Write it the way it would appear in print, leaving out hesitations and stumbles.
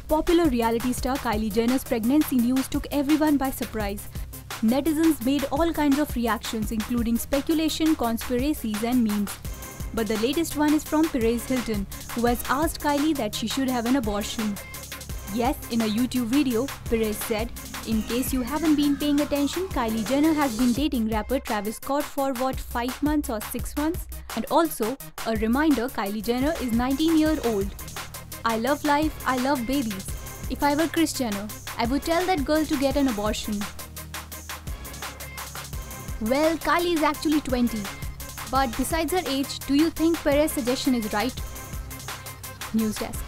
Popular reality star Kylie Jenner's pregnancy news took everyone by surprise. Netizens made all kinds of reactions, including speculation, conspiracies and memes. But the latest one is from Perez Hilton, who has asked Kylie that she should have an abortion. Yes, in a YouTube video, Perez said, "In case you haven't been paying attention, Kylie Jenner has been dating rapper Travis Scott for 5 months or 6 months? And also, a reminder, Kylie Jenner is 19-year-old. I love life, I love babies. If I were Kris Jenner, I would tell that girl to get an abortion." Well, Kylie is actually 20. But besides her age, do you think Perez's suggestion is right? News Desk.